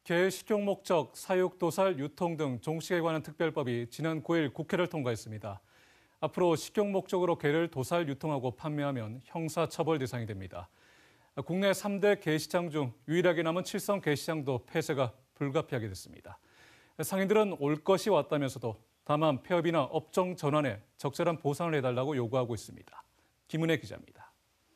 개 식용 목적, 사육, 도살, 유통 등 종식에 관한 특별법이 지난 9일 국회를 통과했습니다. 앞으로 식용 목적으로 개를 도살, 유통하고 판매하면 형사처벌 대상이 됩니다. 국내 3대 개시장 중 유일하게 남은 칠성 개시장도 폐쇄가 불가피하게 됐습니다. 상인들은 올 것이 왔다면서도 다만 폐업이나 업종 전환에 적절한 보상을 해달라고 요구하고 있습니다. 김은혜 기자입니다.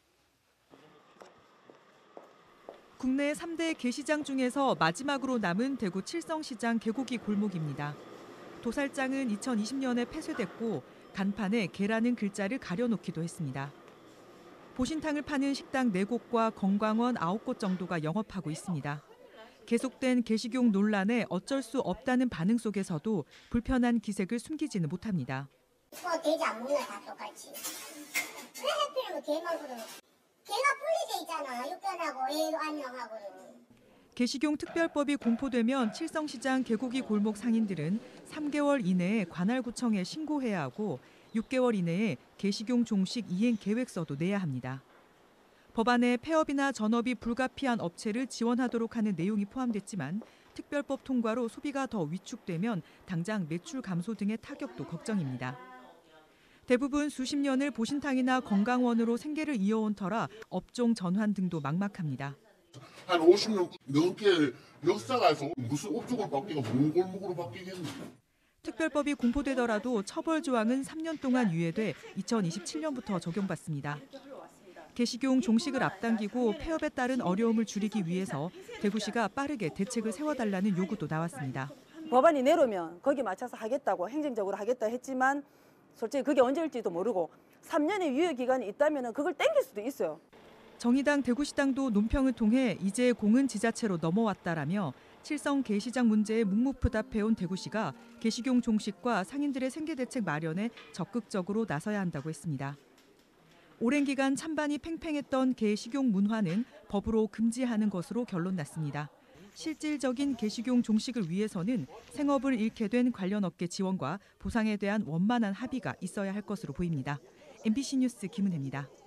국내 3대 개시장 중에서 마지막으로 남은 대구 칠성시장 개고기 골목입니다. 도살장은 2020년에 폐쇄됐고 간판에 개라는 글자를 가려놓기도 했습니다. 보신탕을 파는 식당 4곳과 건강원 9곳 정도가 영업하고 있습니다. 계속된 개식용 논란에 어쩔 수 없다는 반응 속에서도 불편한 기색을 숨기지는 못합니다. 돼지 안 먹나 다 똑같이. 왜 하필이면 개만 그러는? 개가 분리돼 있잖아. 육견하고 애 안녕하고는. 개식용 특별법이 공포되면 칠성시장 개고기 골목 상인들은 3개월 이내에 관할구청에 신고해야 하고 6개월 이내에 개식용 종식 이행 계획서도 내야 합니다. 법안에 폐업이나 전업이 불가피한 업체를 지원하도록 하는 내용이 포함됐지만 특별법 통과로 소비가 더 위축되면 당장 매출 감소 등의 타격도 걱정입니다. 대부분 수십 년을 보신탕이나 건강원으로 생계를 이어온 터라 업종 전환 등도 막막합니다. 한 50년 넘게 역사가 해서 무슨 업종을 바뀌고 뭔 골목으로 바뀌겠니? 특별법이 공포되더라도 처벌 조항은 3년 동안 유예돼 2027년부터 적용받습니다. 개식용 종식을 앞당기고 폐업에 따른 어려움을 줄이기 위해서 대구시가 빠르게 대책을 세워달라는 요구도 나왔습니다. 법안이 내려오면 거기에 맞춰서 하겠다고 행정적으로 하겠다 했지만 솔직히 그게 언제일지도 모르고 3년의 유예 기간이 있다면 그걸 땡길 수도 있어요. 정의당 대구시당도 논평을 통해 이제 공은 지자체로 넘어왔다라며 칠성 개시장 문제에 묵묵부답해온 대구시가 개식용 종식과 상인들의 생계대책 마련에 적극적으로 나서야 한다고 했습니다. 오랜 기간 찬반이 팽팽했던 개식용 문화는 법으로 금지하는 것으로 결론났습니다. 실질적인 개식용 종식을 위해서는 생업을 잃게 된 관련 업계 지원과 보상에 대한 원만한 합의가 있어야 할 것으로 보입니다. MBC 뉴스 김은혜입니다.